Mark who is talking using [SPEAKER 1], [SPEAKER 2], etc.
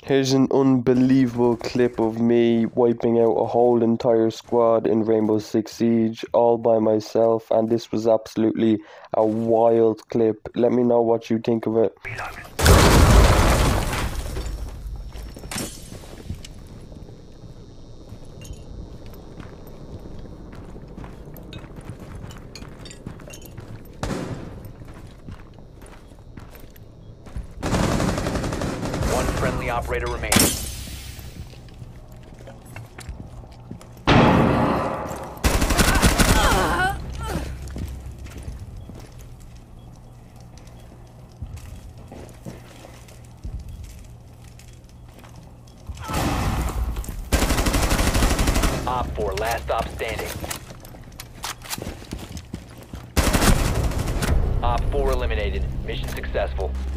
[SPEAKER 1] Here's an unbelievable clip of me wiping out a whole entire squad in Rainbow Six Siege all by myself, and this was absolutely a wild clip. Let me know what you think of it.
[SPEAKER 2] One friendly operator remaining. Op 4, last stop standing. Op 4 eliminated. Mission successful.